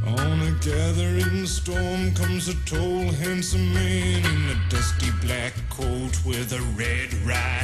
On a gathering storm comes a tall, handsome man in a dusty black coat with a red right